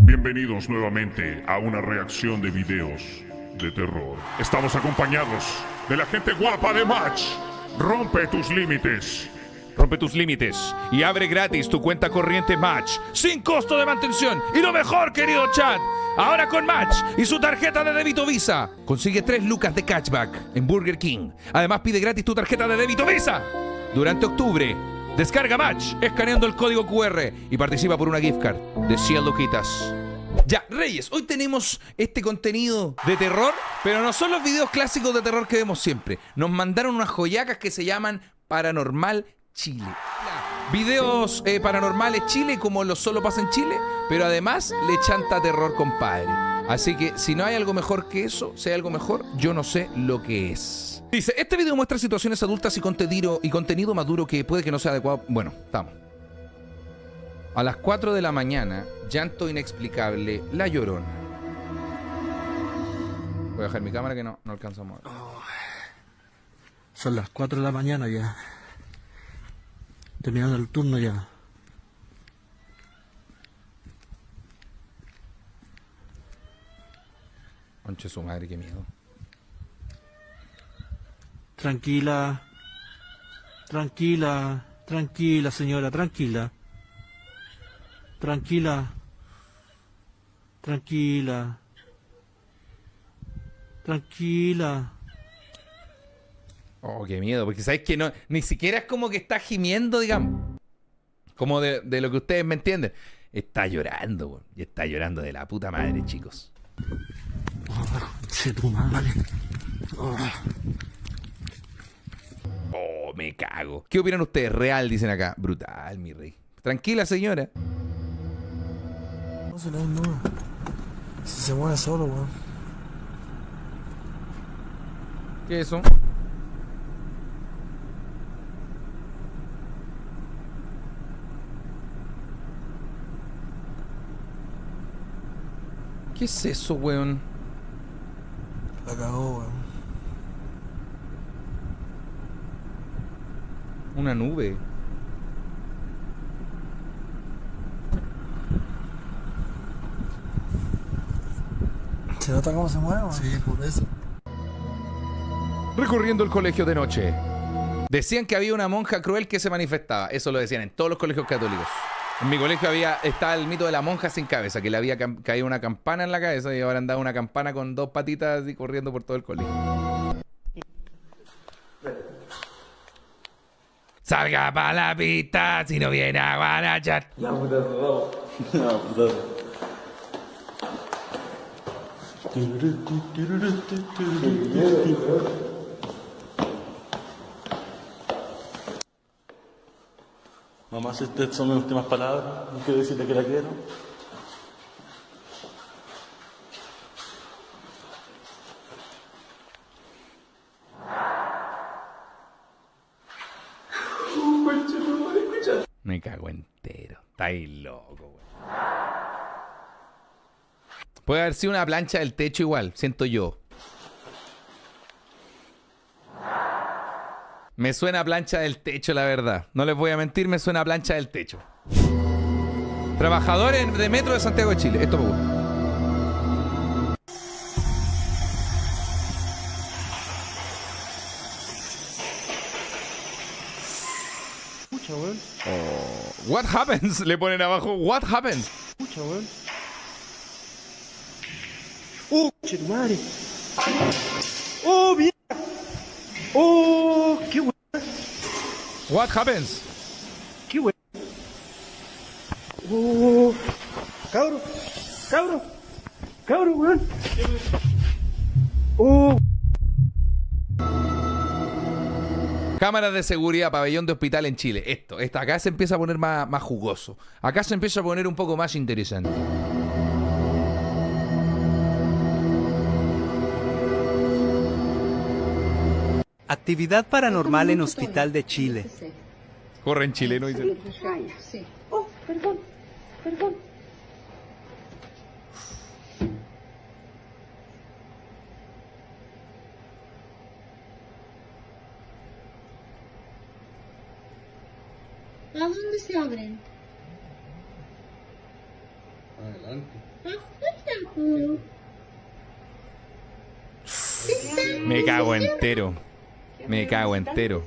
Bienvenidos nuevamente a una reacción de videos de terror. Estamos acompañados de la gente guapa de Match. Rompe tus límites. Rompe tus límites y abre gratis tu cuenta corriente Match sin costo de mantención. Y lo mejor, querido chat, ahora con Match y su tarjeta de débito Visa, consigue 3 lucas de cashback en Burger King. Además, pide gratis tu tarjeta de débito Visa durante octubre. Descarga Match escaneando el código QR y participa por una gift card de 100 luquitas. Ya, Reyes, hoy tenemos este contenido de terror, pero no son los videos clásicos de terror que vemos siempre. Nos mandaron unas joyacas que se llaman Paranormal Chile. Videos paranormales Chile, como lo solo pasa en Chile, pero además le chanta terror, compadre. Así que si no hay algo mejor que eso, si hay algo mejor, yo no sé lo que es. Dice, este video muestra situaciones adultas y contenido maduro que puede que no sea adecuado. Bueno, estamos. A las 4 de la mañana, llanto inexplicable, La Llorona. Voy a dejar mi cámara que no alcanzo a mover. Oh, son las 4 de la mañana ya. Terminando el turno ya. Conche su madre, qué miedo. Tranquila. Tranquila. Tranquila, señora, tranquila. Tranquila. Tranquila. Tranquila. Oh, qué miedo, porque sabes que no, ni siquiera es como que está gimiendo, digamos. Como de lo que ustedes me entienden. Está llorando, güey. Y está llorando de la puta madre, chicos. Oh, tu madre. Oh, me cago. ¿Qué opinan ustedes? Real, dicen acá. Brutal, mi rey. Tranquila, señora. No se le desnuda. Si se mueve solo, weón. ¿Qué es eso? ¿Qué es eso, weón? La cagó, weón. Una nube. ¿Se nota cómo se mueve, weón? Sí, por eso. Recorriendo el colegio de noche. Decían que había una monja cruel que se manifestaba. Eso lo decían en todos los colegios católicos. En mi colegio estaba el mito de la monja sin cabeza, que le había caído una campana en la cabeza y ahora andaba una campana con 2 patitas y corriendo por todo el colegio. Salga pa' la pista si no viene a guarachar. Mamá, si estas son mis últimas palabras, no quiero decirle que la quiero. Me cago entero. Está ahí loco, güey. Puede haber sido una plancha del techo igual, siento yo. Me suena a plancha del techo, la verdad. No les voy a mentir, me suena a plancha del techo. Trabajadores de Metro de Santiago de Chile. Esto me gusta. Escucha, weón. Oh, what happens? Le ponen abajo, what happens? Escucha, weón. ¡Che, tu madre! ¡Oh, mierda! ¡Oh, qué weón! What happens? ¡Qué weón! ¡Oh! ¡Cabro! ¡Cabro! ¡Cabro, weón! ¡Oh! Cámaras de seguridad, pabellón de hospital en Chile. Esto, acá se empieza a poner más jugoso. Acá se empieza a poner un poco más interesante. Actividad paranormal en Hospital de Chile. Corre en chileno, dice. Sí. Oh, perdón, perdón. ¿A dónde se abren? Adelante. Me cago entero. Me cago entero.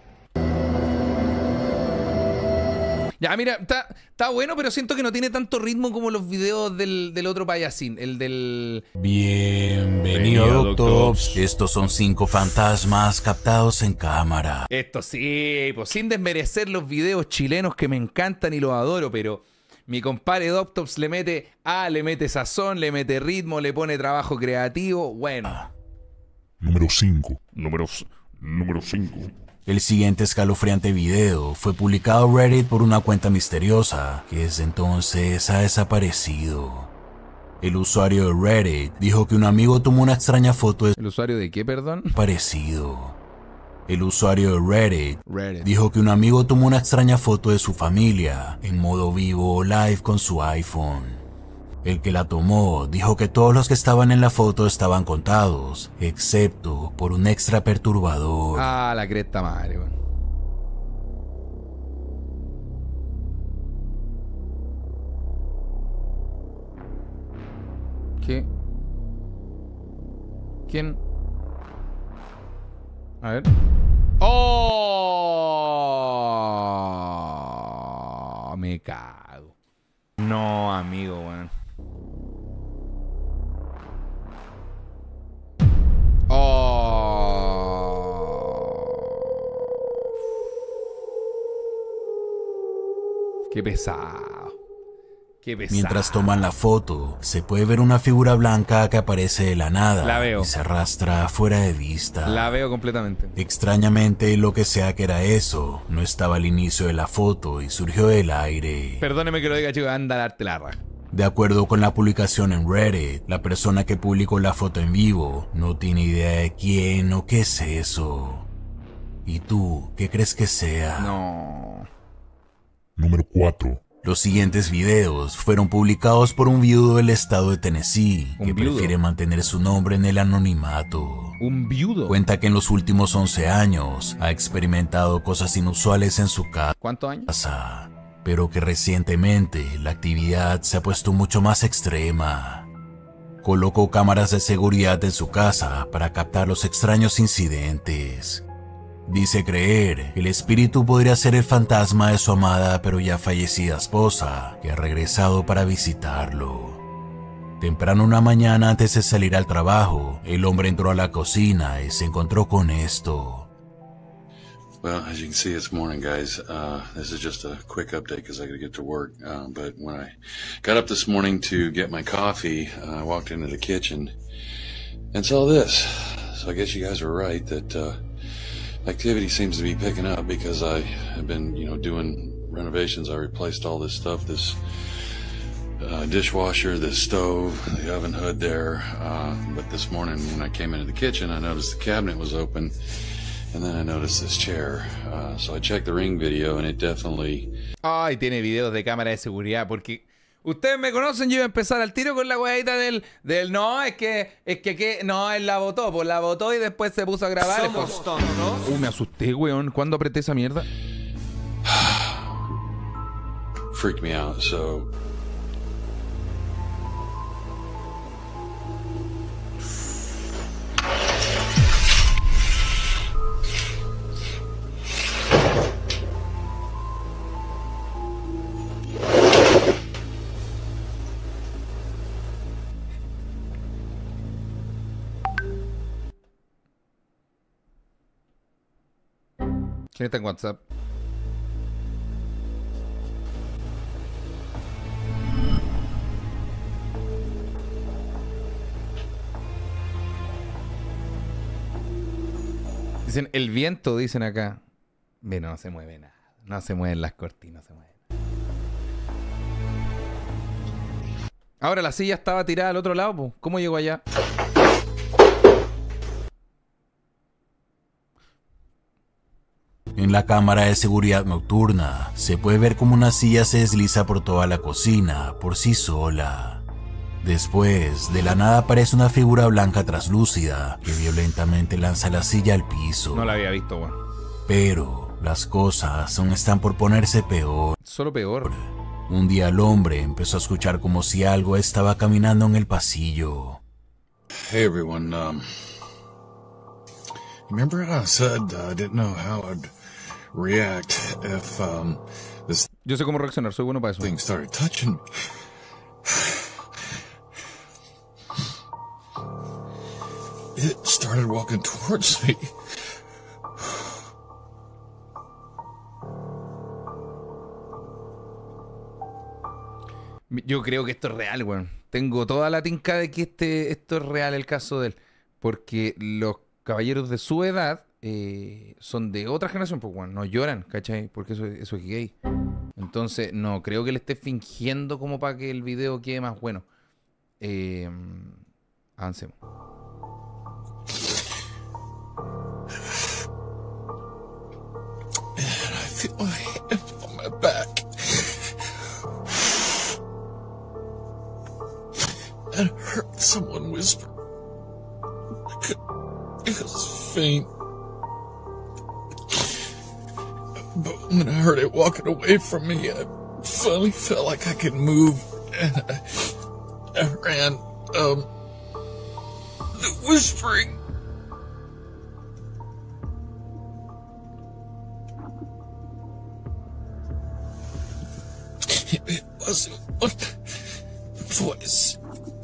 Ya, mira, está bueno, pero siento que no tiene tanto ritmo como los videos del otro payasín, el del... Bienvenido, Doctops. Estos son 5 fantasmas captados en cámara. Esto sí, pues sin desmerecer los videos chilenos que me encantan y los adoro, pero mi compadre Doctops le mete sazón, le mete ritmo, le pone trabajo creativo, bueno. Número 5. Número 5. El siguiente escalofriante video fue publicado en Reddit por una cuenta misteriosa que desde entonces ha desaparecido. El usuario de Reddit dijo que un amigo tomó una extraña foto de... ¿El usuario de qué, perdón? Parecido. El usuario de Reddit dijo que un amigo tomó una extraña foto de su familia en modo vivo o live con su iPhone. El que la tomó dijo que todos los que estaban en la foto estaban contados, excepto por un extra perturbador. Ah, la cresta madre, weón. ¿Qué? ¿Quién? A ver. ¡Oh! Me cago. No, amigo, weón. Qué pesado. Qué pesado. Mientras toman la foto, se puede ver una figura blanca que aparece de la nada. La veo. Y se arrastra fuera de vista. La veo completamente. Extrañamente, lo que sea que era eso, no estaba al inicio de la foto y surgió del aire. Perdóneme que lo diga, chico, anda a darte la raja. De acuerdo con la publicación en Reddit, la persona que publicó la foto en vivo no tiene idea de quién o qué es eso. ¿Y tú, qué crees que sea? No. Número 4. Los siguientes videos fueron publicados por un viudo del estado de Tennessee que prefiere mantener su nombre en el anonimato. ¿Un viudo? Cuenta que en los últimos 11 años ha experimentado cosas inusuales en su casa. ¿Cuántos años? Pero que recientemente la actividad se ha puesto mucho más extrema. Colocó cámaras de seguridad en su casa para captar los extraños incidentes. Dice creer que el espíritu podría ser el fantasma de su amada pero ya fallecida esposa, que ha regresado para visitarlo. Temprano una mañana antes de salir al trabajo, el hombre entró a la cocina y se encontró con esto. Well, as you can see, it's morning, guys. This is just a quick update because I got to get to work. But when I got up this morning to get my coffee, I walked into the kitchen and saw this. So I guess you guys were right that activity seems to be picking up because I have been, doing renovations. I replaced all this stuff, this dishwasher, this stove, the oven hood there. But this morning when I came into the kitchen, I noticed the cabinet was open. And then I noticed this chair, so I checked the Ring video and it definitely... Ay, tiene videos de cámara de seguridad, porque ustedes me conocen, yo iba a empezar al tiro con la weadita del no, es que no, él la votó, pues la votó y después se puso a grabar. Somos tontos. Me asusté, weón, ¿cuándo apreté esa mierda? Freaked me out, so... ¿Quién está en WhatsApp? Dicen, el viento, dicen acá. Ve, no se mueve nada. No se mueven las cortinas, no se mueven. Ahora la silla estaba tirada al otro lado, po. ¿Cómo llegó allá? En la cámara de seguridad nocturna, se puede ver como una silla se desliza por toda la cocina, por sí sola. Después, de la nada aparece una figura blanca traslúcida, que violentamente lanza la silla al piso. No la había visto, weón. Pero, las cosas aún están por ponerse peor. Solo peor. Un día el hombre empezó a escuchar como si algo estaba caminando en el pasillo. Hey everyone, remember I said I didn't know how I'd react if this Yo sé cómo reaccionar, soy bueno para eso. thing started touching me. It started walking towards me. Yo creo que esto es real, weón. Tengo toda la tinca de que esto es real el caso de él. Porque los caballeros de su edad son de otra generación, pues, weón. No lloran, ¿cachai? Porque eso es gay. Entonces, no creo que le esté fingiendo como para que el video quede más bueno. Avancemos. And I feel my hand on my back. And I heard someone whisper. It was faint. But when I heard it walking away from me, I finally felt like I could move. And I ran, whispering. It wasn't one voice.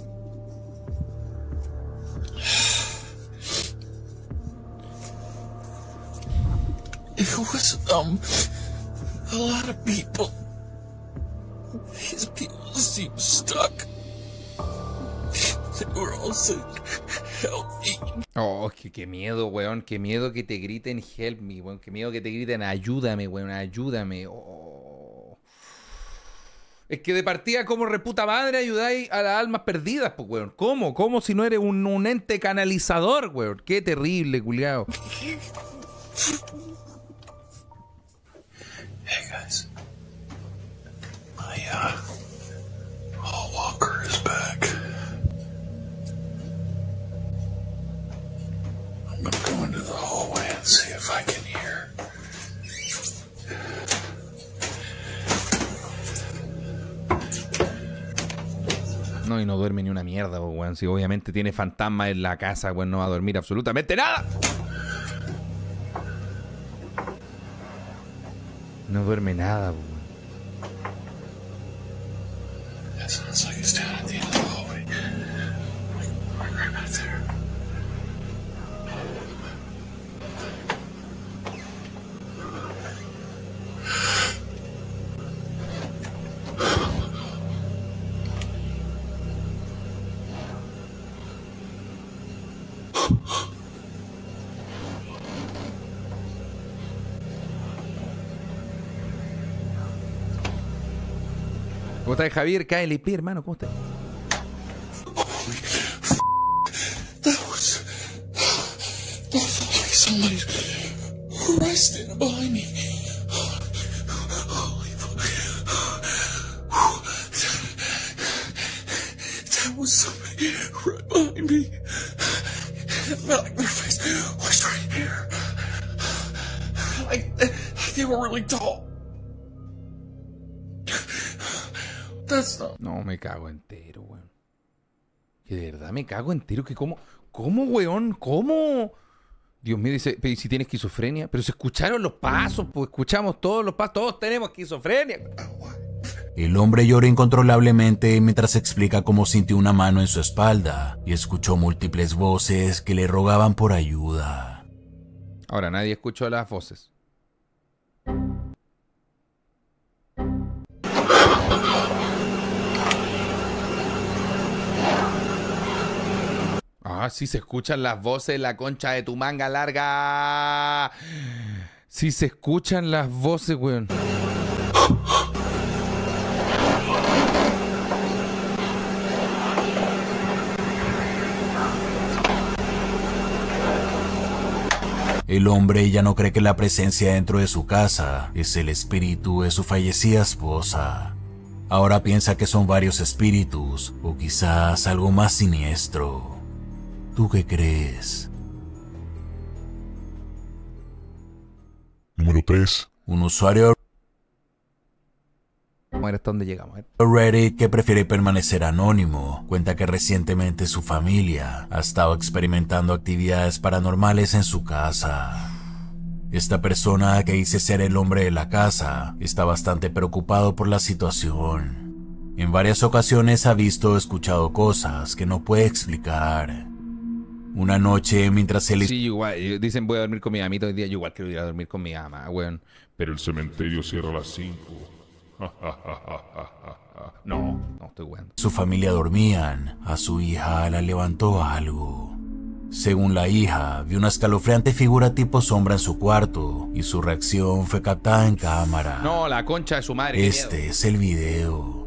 It was, a lot of people. These people seemed stuck. They were all saying, help me. Oh, qué miedo, weón. Qué miedo que te griten help me, weón. Qué miedo que te griten ayúdame, weón. Ayúdame. Oh. Es que de partida, como reputa madre, ayudáis a las almas perdidas, pues, weón. ¿Cómo? ¿Cómo si no eres un ente canalizador, weón? Qué terrible, culiao. Hey guys, my hall walker is back. I'm gonna go into the hallway and see if I can hear. No, y no duerme ni una mierda, pues, weón. Si obviamente tiene fantasma en la casa, weón, no va a dormir absolutamente nada. No duerme nada, weón. That sounds like it's down at the end of the hallway. Right back there. ¿Cómo estás, Javier? KLP, hermano, ¿cómo estás? That felt like somebody right standing behind me. Holy fuck. That was somebody right behind me. It felt like their face was right here. Like they were really tall. That's not... No, me cago entero, weón. Que de verdad me cago entero. Que ¿cómo, weón? ¿Cómo? Dios mío, dice, pero ¿y si tiene esquizofrenia? Pero se escucharon los pasos, pues escuchamos todos los pasos. Todos tenemos esquizofrenia. El hombre llora incontrolablemente mientras explica cómo sintió una mano en su espalda y escuchó múltiples voces que le rogaban por ayuda. Ahora, nadie escuchó las voces. Ah, sí se escuchan las voces, la concha de tu manga larga. Sí se escuchan las voces, weón. El hombre ya no cree que la presencia dentro de su casa es el espíritu de su fallecida esposa. Ahora piensa que son varios espíritus o quizás algo más siniestro. ¿Tú qué crees? Número 3. Un usuario... Vamos a ver hasta dónde llegamos. Reddit, que prefiere permanecer anónimo, cuenta que recientemente su familia ha estado experimentando actividades paranormales en su casa. Esta persona, que dice ser el hombre de la casa, está bastante preocupado por la situación. En varias ocasiones ha visto o escuchado cosas que no puede explicar. Una noche, mientras él... Sí, igual, dicen voy a dormir con mi mamita hoy día, yo igual quiero ir a dormir con mi mamá, weón. Pero el cementerio cierra a las 5. No, estoy weón. Su familia dormían, a su hija la levantó algo. Según la hija, vio una escalofriante figura tipo sombra en su cuarto y su reacción fue captada en cámara. No, la concha de su madre. Este es el video.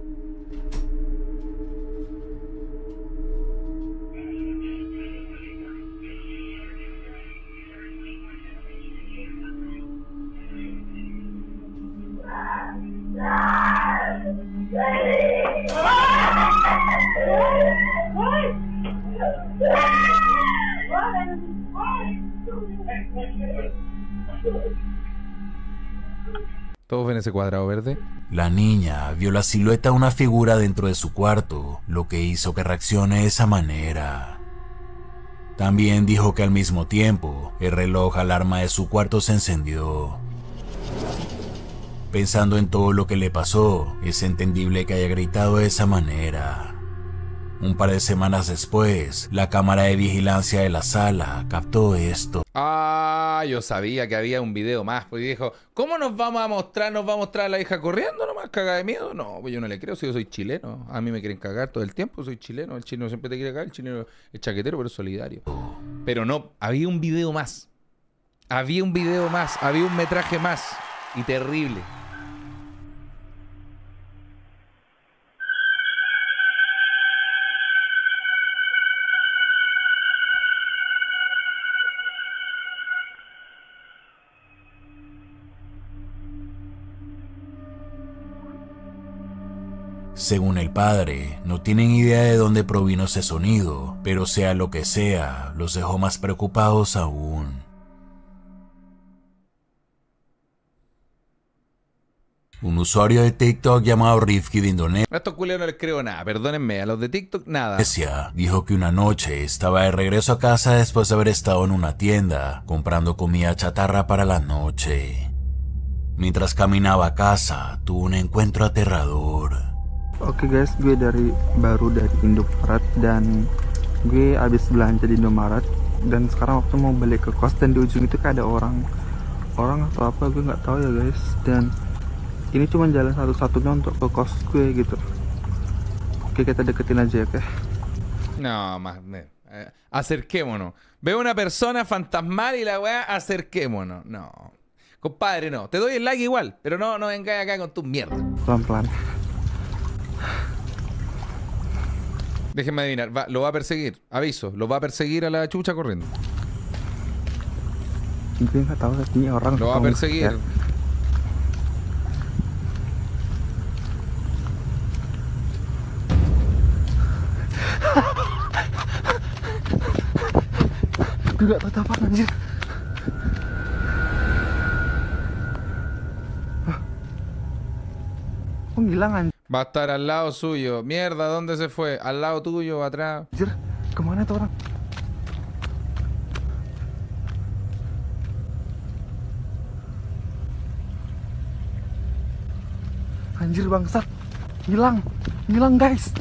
¿Todos ven ese cuadrado verde? La niña vio la silueta de una figura dentro de su cuarto, lo que hizo que reaccione de esa manera. También dijo que al mismo tiempo, el reloj alarma de su cuarto se encendió. Pensando en todo lo que le pasó, es entendible que haya gritado de esa manera. Un par de semanas después, la cámara de vigilancia de la sala captó esto. Ah, yo sabía que había un video más, pues dijo, ¿cómo nos vamos a mostrar? ¿Nos va a mostrar a la hija corriendo nomás, cagada de miedo? No, pues yo no le creo, si yo soy chileno. A mí me quieren cagar todo el tiempo, soy chileno. El chileno siempre te quiere cagar, el chileno es chaquetero, pero es solidario. Pero no, había un video más. Había un video más, había un metraje más. Y terrible. Según el padre, no tienen idea de dónde provino ese sonido, pero sea lo que sea, los dejó más preocupados aún. Un usuario de TikTok llamado Rifki de Indonesia, A estos culeros no les creo nada, perdónenme, a los de TikTok nada. dijo que una noche estaba de regreso a casa después de haber estado en una tienda comprando comida chatarra para la noche. Mientras caminaba a casa, tuvo un encuentro aterrador. Oke guys, gue baru dari Indomaret dan gue abis belanja di Indomaret dan sekarang waktu mau balik ke kos dan di ujung itu kayak ada orang atau apa gue nggak tahu ya guys, dan ini cuma jalan satu-satunya untuk ke kos gue gitu. Oke, kita deketin aja ya, oke? No, más. Acerquémonos. Veo una persona fantasmal y la weá, acerquémonos. No. Compadre, no. Te doy el like igual, pero no vengáis acá con tus mierdas. Pelan-pelan. Déjenme adivinar, lo va a perseguir. Aviso, lo va a perseguir a la chucha corriendo. Gue nggak tahu ini orang. Lo va a perseguir. Gue nggak tahu apa anjir. Kok ngilang anjir? Va a estar al lado suyo. Mierda, ¿dónde se fue? Al lado tuyo, atrás. Kemana tuh orang? Anjir bangsat. Hilang guys.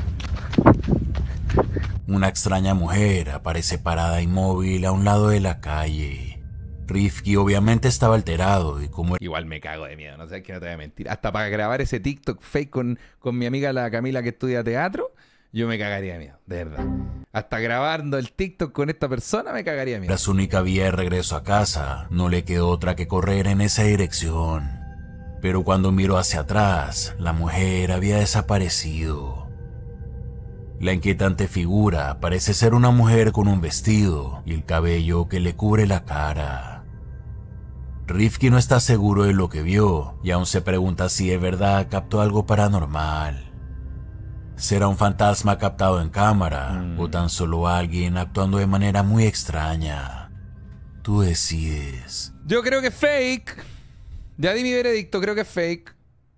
Una extraña mujer aparece parada inmóvil a un lado de la calle. Rifki obviamente estaba alterado y como... Igual me cago de miedo, no sé, que no te voy a mentir. Hasta para grabar ese TikTok fake con mi amiga la Camila que estudia teatro, yo me cagaría de miedo, de verdad. Hasta grabando el TikTok con esta persona me cagaría de miedo. Era su única vía de regreso a casa, no le quedó otra que correr en esa dirección. Pero cuando miró hacia atrás, la mujer había desaparecido. La inquietante figura parece ser una mujer con un vestido y el cabello que le cubre la cara. Rifki no está seguro de lo que vio y aún se pregunta si de verdad captó algo paranormal. ¿Será un fantasma captado en cámara o tan solo alguien actuando de manera muy extraña? Tú decides. Yo creo que es fake. Ya di mi veredicto, creo que es fake.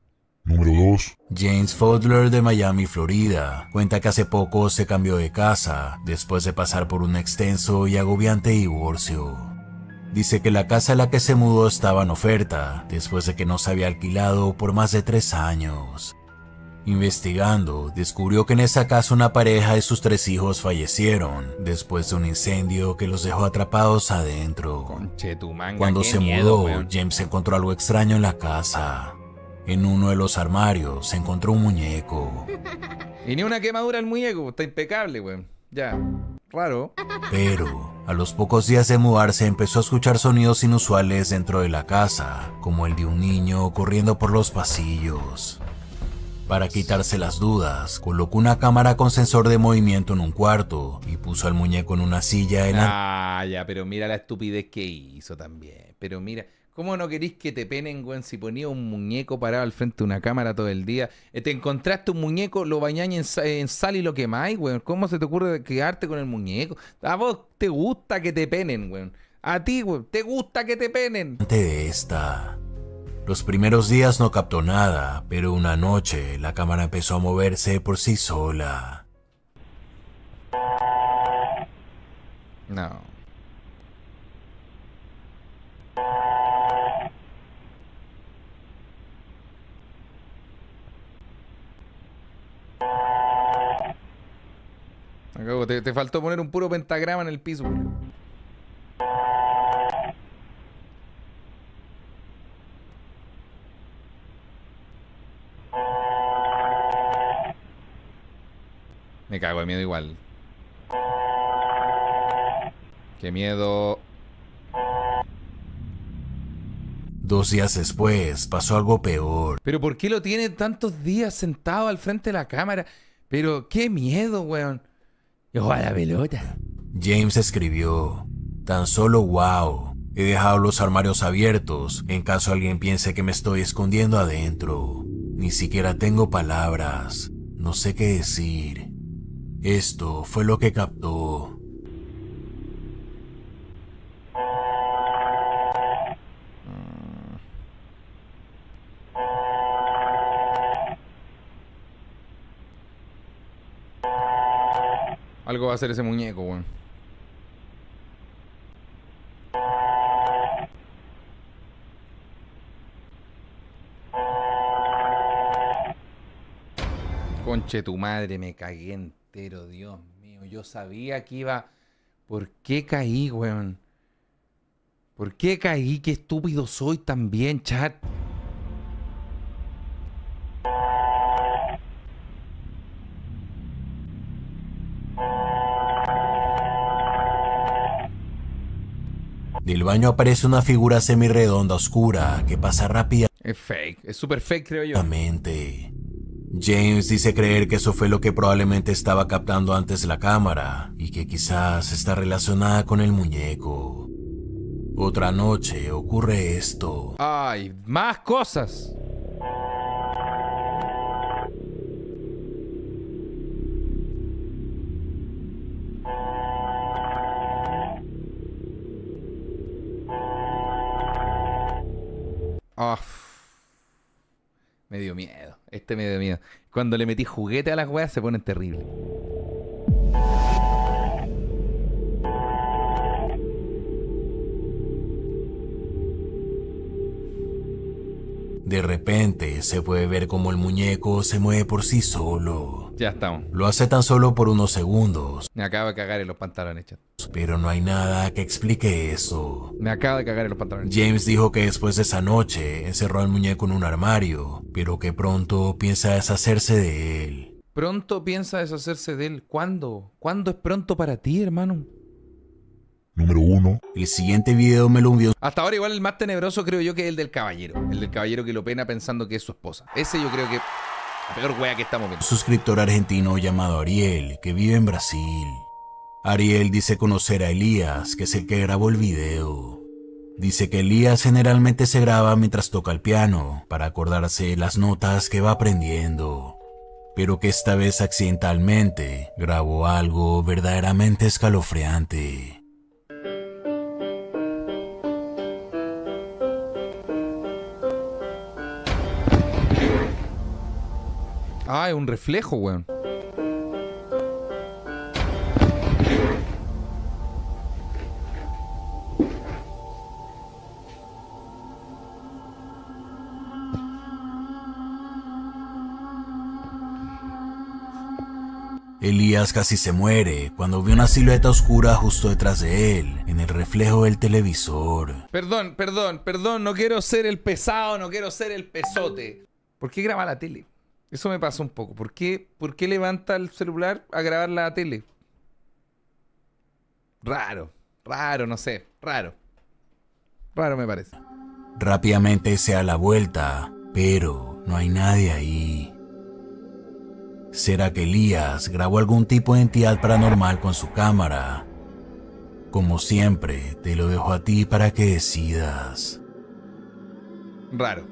Número 2. James Fodler de Miami, Florida, cuenta que hace poco se cambió de casa después de pasar por un extenso y agobiante divorcio. Dice que la casa a la que se mudó estaba en oferta después de que no se había alquilado por más de 3 años. Investigando, descubrió que en esa casa una pareja y sus 3 hijos fallecieron después de un incendio que los dejó atrapados adentro. Conchetumanga, Cuando qué se miedo, mudó, weón. James encontró algo extraño en la casa. En uno de los armarios se encontró un muñeco, Y ni una quemadura al muñeco, está impecable, weón. Ya, raro. pero a los pocos días de mudarse empezó a escuchar sonidos inusuales dentro de la casa, como el de un niño corriendo por los pasillos. Para quitarse las dudas, colocó una cámara con sensor de movimiento en un cuarto y puso al muñeco en una silla en la... Ah, ya, pero mira la estupidez que hizo también. Pero mira, ¿cómo no querís que te penen, weón, si ponía un muñeco parado al frente de una cámara todo el día? Te encontraste un muñeco, lo bañáis en sal y lo quemáis, weón. ¿Cómo se te ocurre quedarte con el muñeco? A vos te gusta que te penen, weón. A ti, weón, te gusta que te penen. de esta. Los primeros días no captó nada, pero una noche la cámara empezó a moverse por sí sola. No. Acabo, te faltó poner un puro pentagrama en el piso, weón. Me cago de miedo igual. Qué miedo. 2 días después pasó algo peor. Pero ¿por qué lo tiene tantos días sentado al frente de la cámara? Pero qué miedo, weón. Yo a la pelota. James escribió: tan solo wow, he dejado los armarios abiertos en caso alguien piense que me estoy escondiendo adentro. Ni siquiera tengo palabras, no sé qué decir. Esto fue lo que captó. Algo va a hacer ese muñeco, weón. Conche tu madre, me cagué entero, Dios mío. Yo sabía que iba... ¿Por qué caí, weón? ¿Por qué caí? Qué estúpido soy también, chat. Del baño aparece una figura semirredonda oscura que pasa Es fake, es súper fake, creo yo. rápidamente. James dice creer que eso fue lo que probablemente estaba captando antes la cámara y que quizás está relacionada con el muñeco. Otra noche ocurre esto. Ay, más cosas. Ah, me dio miedo. Este me dio miedo. Cuando le metí juguete a las weas se ponen terribles. De repente se puede ver como el muñeco se mueve por sí solo. Ya estamos. Lo hace tan solo por unos segundos, Me acabo de cagar en los pantalones, chat. pero no hay nada que explique eso. Me acabo de cagar en los pantalones. James dijo que después de esa noche encerró al muñeco en un armario, pero que pronto piensa deshacerse de él. Pronto piensa deshacerse de él. ¿Cuándo? ¿Cuándo es pronto para ti, hermano? Número 1. El siguiente video me lo envió Hasta ahora igual el más tenebroso creo yo que es el del caballero. El del caballero que lo pena pensando que es su esposa. Ese yo creo que la peor wea que estamos viendo. un suscriptor argentino llamado Ariel, que vive en Brasil. Ariel dice conocer a Elías, que es el que grabó el video. Dice que Elías generalmente se graba mientras toca el piano, para acordarse de las notas que va aprendiendo. Pero que esta vez accidentalmente grabó algo verdaderamente escalofriante. Ah, es un reflejo, weón. Elías casi se muere cuando ve una silueta oscura justo detrás de él, en el reflejo del televisor. Perdón, no quiero ser el pesado, no quiero ser el pesote. ¿Por qué graba la tele? Eso me pasa un poco. ¿Por qué levanta el celular a grabar la tele? Raro, no sé, raro. Raro me parece. Rápidamente se da la vuelta, pero no hay nadie ahí. ¿Será que Elías grabó algún tipo de entidad paranormal con su cámara? Como siempre, te lo dejo a ti para que decidas. Raro.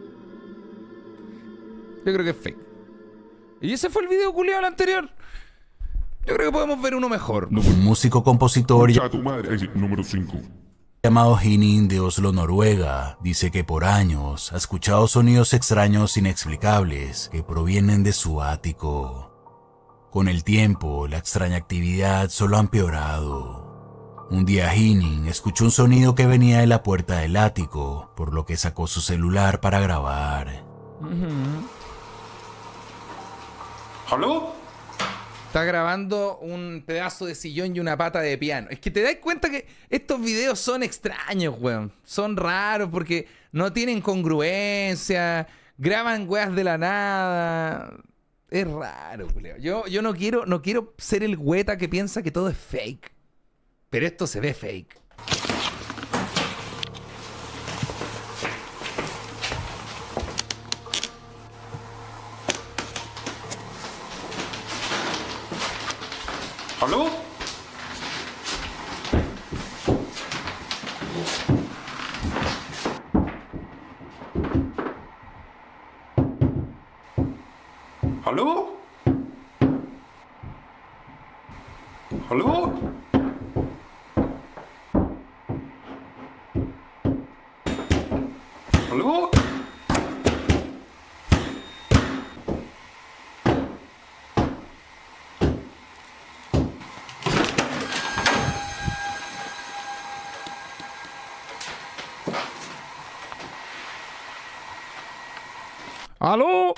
Yo creo que es fake. ¿Y ese fue el video culiado anterior? Yo creo que podemos ver uno mejor. Un músico compositor Escucha a tu madre. Número 5. llamado Hinin de Oslo, Noruega, dice que por años ha escuchado sonidos extraños inexplicables que provienen de su ático. Con el tiempo, la extraña actividad solo ha empeorado. Un día Hinin escuchó un sonido que venía de la puerta del ático, por lo que sacó su celular para grabar. ¿Aló? Está grabando un pedazo de sillón y una pata de piano. Es que te das cuenta que estos videos son extraños, weón. Son raros porque no tienen congruencia. Graban weas de la nada. Es raro, weón. Yo no quiero ser el hueta que piensa que todo es fake. Pero esto se ve fake. ¿Aló? ¿Aló? ¿Aló? ¿Aló? ¡Aló!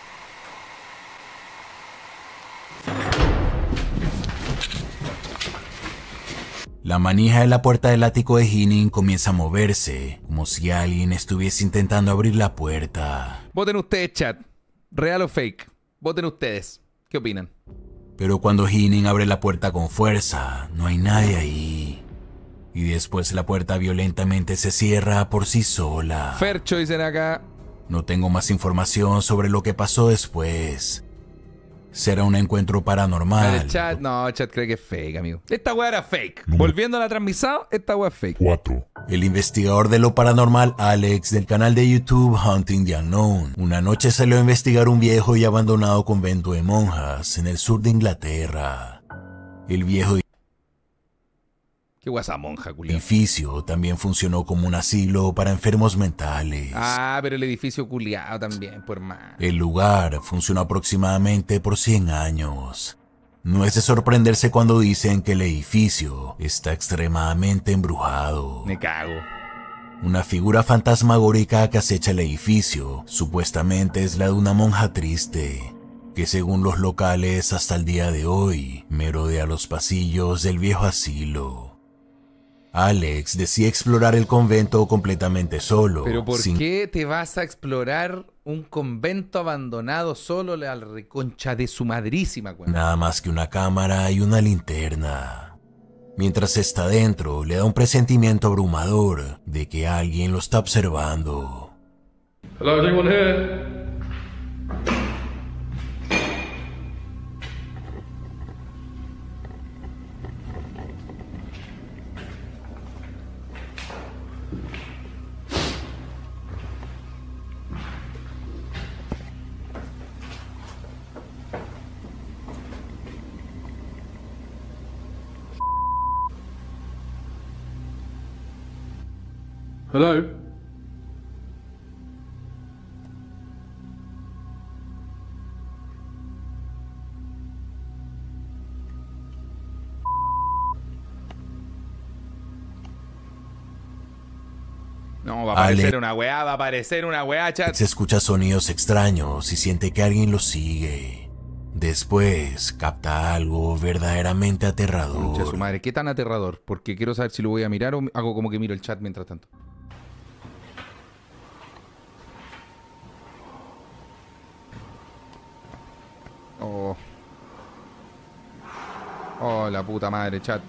La manija de la puerta del ático de Hinin comienza a moverse, como si alguien estuviese intentando abrir la puerta. Voten ustedes, chat. ¿Real o fake? Voten ustedes. ¿Qué opinan? Pero cuando Hinin abre la puerta con fuerza, no hay nadie ahí. Y después la puerta violentamente se cierra por sí sola. Fercho dicen acá. No tengo más información sobre lo que pasó después. ¿Será un encuentro paranormal? El chat, no, chat cree que es fake, amigo. Esta weá era fake. Volviendo a la transmisión, esta weá es fake. 4. El investigador de lo paranormal Alex del canal de YouTube Hunting the Unknown una noche salió a investigar un viejo y abandonado convento de monjas en el sur de Inglaterra. El viejo ¿Qué weá esa monja, culiao? edificio también funcionó como un asilo para enfermos mentales. Ah, pero el edificio culiado también, por más. El lugar funcionó aproximadamente por 100 años. No es de sorprenderse cuando dicen que el edificio está extremadamente embrujado. Me cago. Una figura fantasmagórica que acecha el edificio supuestamente es la de una monja triste, que según los locales hasta el día de hoy merodea los pasillos del viejo asilo. Alex decide explorar el convento completamente solo. ¿Pero por qué te vas a explorar un convento abandonado solo a la reconcha de su madrísima, güey? Nada más que una cámara y una linterna. Mientras está dentro, le da un presentimiento abrumador de que alguien lo está observando. Hello, is anyone here? Hello? No, va a aparecer Alex una weá, va a aparecer una weá, chat. se escucha sonidos extraños y siente que alguien lo sigue. Después capta algo verdaderamente Concha de su aterrador. madre, ¿qué tan aterrador? Porque quiero saber si lo voy a mirar o hago como que miro el chat mientras tanto. Oh. Oh, la puta madre, chat.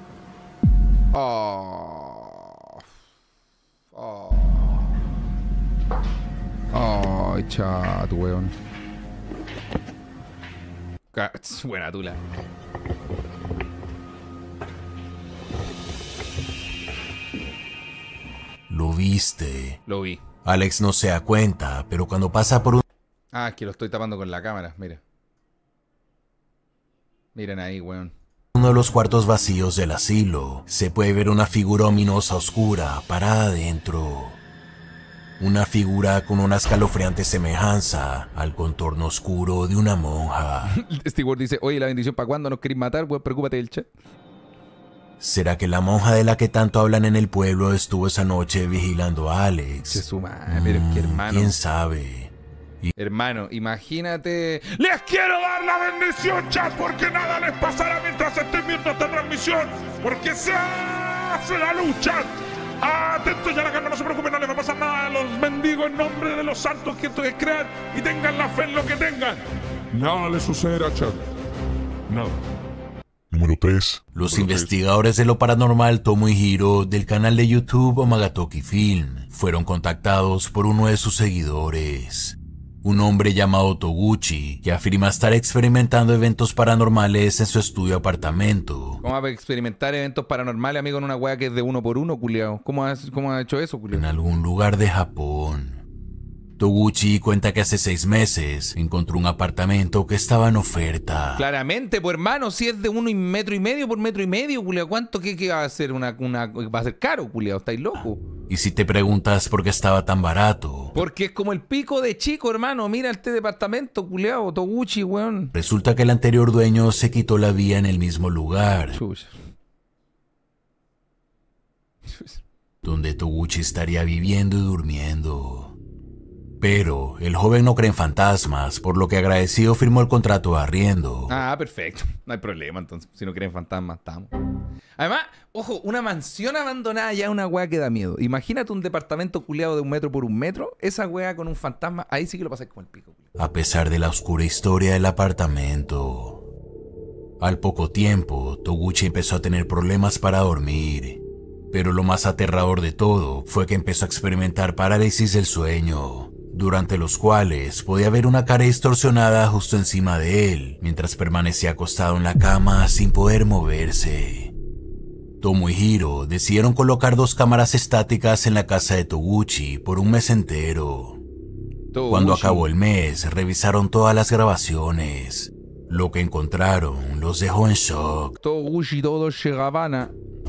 Oh. Oh. Ay, chat, weón. Buena tula. Lo viste. Lo vi. Alex no se da cuenta, pero cuando pasa por Ah, es que lo estoy tapando con la cámara, mira. Miren ahí, weón. uno de los cuartos vacíos del asilo, se puede ver una figura ominosa oscura parada adentro. Una figura con una escalofriante semejanza al contorno oscuro de una monja. Stewart dice, oye, la bendición para cuándo nos queréis matar, weón, preocúpate del chat. ¿Será que la monja de la que tanto hablan en el pueblo estuvo esa noche vigilando a Alex? Se suma, pero es que hermano. ¿Quién sabe? Hermano, imagínate. Les quiero dar la bendición, chat, porque nada les pasará mientras estén viendo esta transmisión, porque se hace la lucha. Atentos ya la calma, no se preocupen, no les va a pasar nada. Los bendigo en nombre de los santos que ustedes crean y tengan la fe en lo que tengan. Nada les sucederá, chat. Nada. Número 3. Los investigadores de lo paranormal Tomohiro del canal de YouTube Omagatoki Film fueron contactados por uno de sus seguidores, un hombre llamado Toguchi, que afirma estar experimentando eventos paranormales en su estudio apartamento. ¿Cómo va a experimentar eventos paranormales, amigo, en una weá que es de 1x1, culiao? ¿Cómo ha hecho eso, culiao? En algún lugar de Japón. Toguchi cuenta que hace 6 meses encontró un apartamento que estaba en oferta. Claramente, pues hermano, si es de 1,5 metros por metro y medio, culiao, ¿cuánto qué va a ser va a ser caro, culiao? ¿Estáis loco? Y si te preguntas por qué estaba tan barato, Porque es como el pico de chico, hermano. Mira este departamento, culiao, Toguchi, weón. resulta que el anterior dueño se quitó la vida en el mismo lugar, Chucha. donde Toguchi estaría viviendo y durmiendo. Pero el joven no cree en fantasmas, por lo que agradecido firmó el contrato de arriendo. Ah, perfecto. No hay problema, entonces. Si no creen fantasmas, estamos. Además, ojo, una mansión abandonada ya es una weá que da miedo. Imagínate un departamento culiado de 1 metro por 1 metro. Esa weá con un fantasma, ahí sí que lo pasáis como el pico. A pesar de la oscura historia del apartamento. Al poco tiempo, Toguchi empezó a tener problemas para dormir. Pero lo más aterrador de todo fue que empezó a experimentar parálisis del sueño, durante los cuales podía ver una cara distorsionada justo encima de él, mientras permanecía acostado en la cama sin poder moverse. Tomohiro decidieron colocar 2 cámaras estáticas en la casa de Toguchi por un mes entero. Cuando acabó el mes, revisaron todas las grabaciones. Lo que encontraron los dejó en shock. Toguchi, Dolce Gabbana.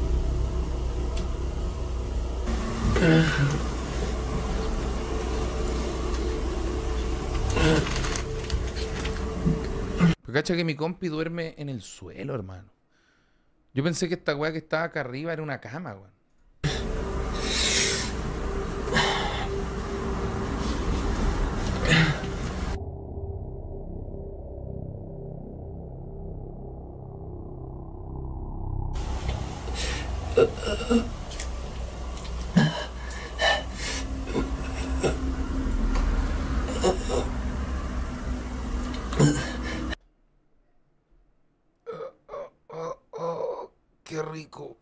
Pero cacha que mi compi duerme en el suelo, hermano. Yo pensé que esta weá que estaba acá arriba era una cama, weón. Qué rico.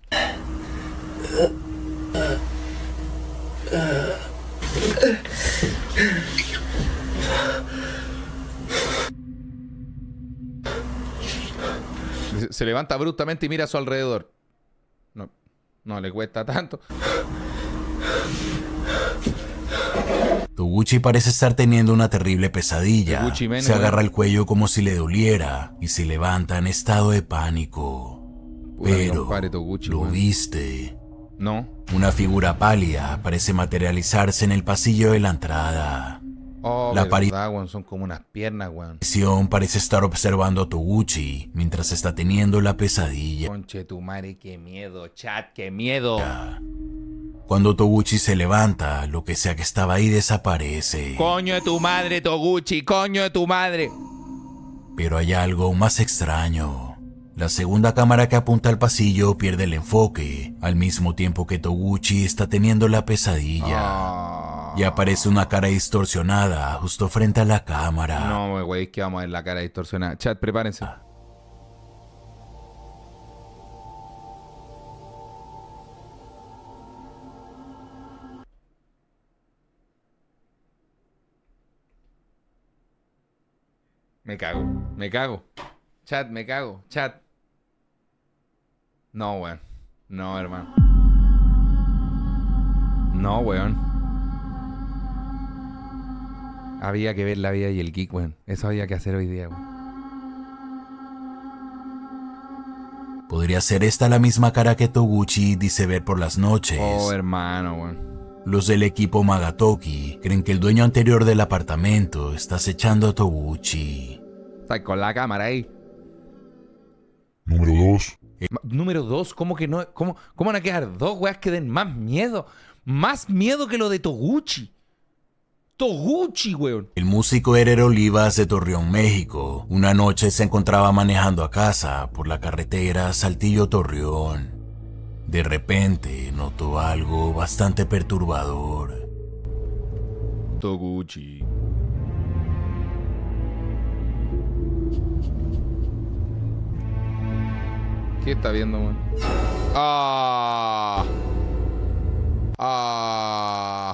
Se levanta bruscamente y mira a su alrededor. No le cuesta tanto. Toguchi parece estar teniendo una terrible pesadilla. Toguchi, men, Se agarra weón. el cuello como si le doliera y se levanta en estado de pánico. Puta, mi Pero, compadre Toguchi, ¿lo weón. viste? No. Una figura pálida parece materializarse en el pasillo de la entrada. Oh, La verdad, weón. Son como unas piernas, weón. Sion parece estar observando a Toguchi mientras está teniendo la pesadilla. Conche tu madre, qué miedo, chat, qué miedo. Cuando Toguchi se levanta, lo que sea que estaba ahí desaparece. Coño de tu madre, Toguchi, coño de tu madre. Pero hay algo más extraño. La segunda cámara que apunta al pasillo pierde el enfoque, al mismo tiempo que Toguchi está teniendo la pesadilla. Y aparece una cara distorsionada justo frente a la cámara. No, güey, que vamos a ver la cara distorsionada. Chat, prepárense. Me cago, me cago. Chat, me cago, chat. No, weón. No, hermano. No, weón. Había que ver La Vida y el Geek, weón. Eso había que hacer hoy día, weón. Podría ser esta la misma cara que Toguchi dice ver por las noches. Oh, hermano, weón. Los del equipo Magatoki creen que el dueño anterior del apartamento está acechando a Toguchi. Está con la cámara ahí. Número 2. Número 2, ¿cómo que no? ¿Cómo van a quedar dos weas que den más miedo? Más miedo que lo de Toguchi. Toguchi, weón. El músico Erer Olivas de Torreón, México, una noche se encontraba manejando a casa por la carretera Saltillo-Torreón. De repente notó algo bastante perturbador. Toguchi. ¿Qué está viendo, weón? ¡Ah! ¡Ah!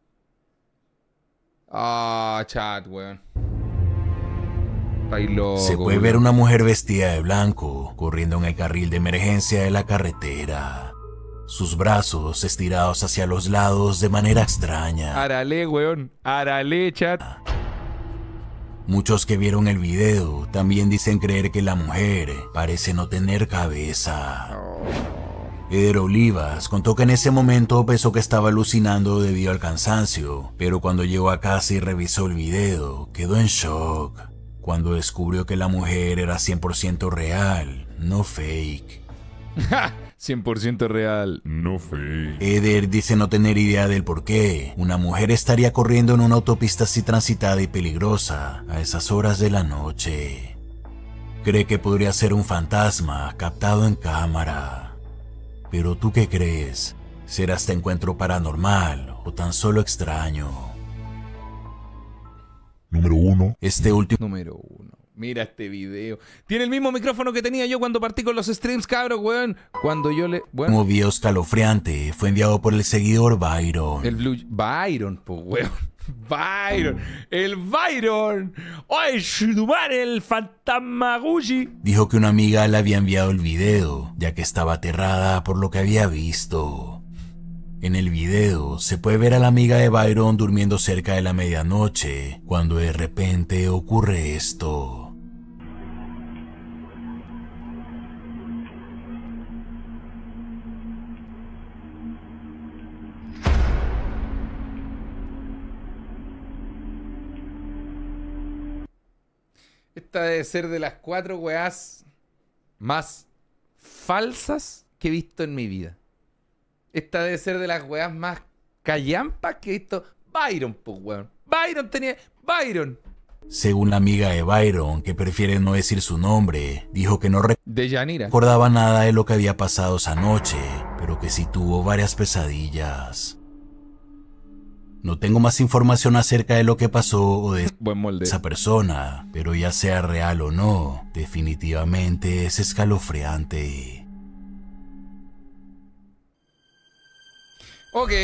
¡Ah, chat, weón! Estáis loco, Se puede weón. ver una mujer vestida de blanco corriendo en el carril de emergencia de la carretera. Sus brazos estirados hacia los lados de manera extraña. Arale, weón. Arale, chat. Muchos que vieron el video también dicen creer que la mujer parece no tener cabeza. Eder Olivas contó que en ese momento pensó que estaba alucinando debido al cansancio, pero cuando llegó a casa y revisó el video, quedó en shock cuando descubrió que la mujer era 100% real, no fake. 100% real. No fake. Eder dice no tener idea del por qué una mujer estaría corriendo en una autopista así transitada y peligrosa a esas horas de la noche. Cree que podría ser un fantasma captado en cámara. Pero ¿tú qué crees? ¿Será este encuentro paranormal o tan solo extraño? Número 1. Este último Número 1. Mira este video. Tiene el mismo micrófono que tenía yo cuando partí con los streams, cabros, weón. Cuando yo le... Bueno, video escalofriante fue enviado por el seguidor Byron. el Blue... Byron, pues, weón. Byron. El Byron. ¡Ay, Shudumar, el fantasma Gucci! Dijo que una amiga le había enviado el video, ya que estaba aterrada por lo que había visto. En el video se puede ver a la amiga de Byron durmiendo cerca de la medianoche, cuando de repente ocurre esto. Esta debe ser de las 4 weás más falsas que he visto en mi vida. Esta debe ser de las weas más callampas que he visto. Byron, pues, weón. Byron tenía... Byron. Según la amiga de Byron, que prefiere no decir su nombre, dijo que no De Yanira. recordaba nada de lo que había pasado esa noche, pero que sí tuvo varias pesadillas. No tengo más información acerca de lo que pasó o de Buen molde. esa persona, pero ya sea real o no, definitivamente es escalofriante. Ok.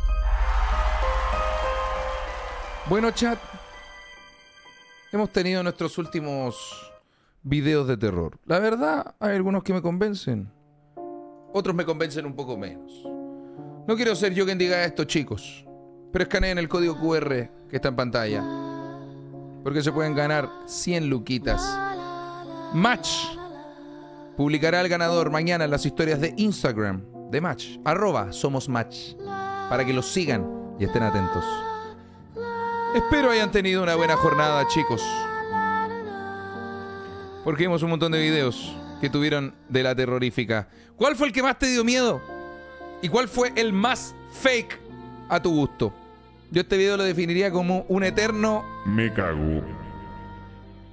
Bueno, chat. Hemos tenido nuestros últimos videos de terror. La verdad, hay algunos que me convencen. Otros me convencen un poco menos. No quiero ser yo quien diga esto, chicos. Pero escaneen el código QR que está en pantalla. Porque se pueden ganar 100 luquitas. Match publicará al ganador mañana en las historias de Instagram de Match. @somosmatch. Para que los sigan y estén atentos. Espero hayan tenido una buena jornada, chicos. Porque vimos un montón de videos que tuvieron de la terrorífica. ¿Cuál fue el que más te dio miedo? ¿Y cuál fue el más fake a tu gusto? Yo este video lo definiría como un eterno Me cago.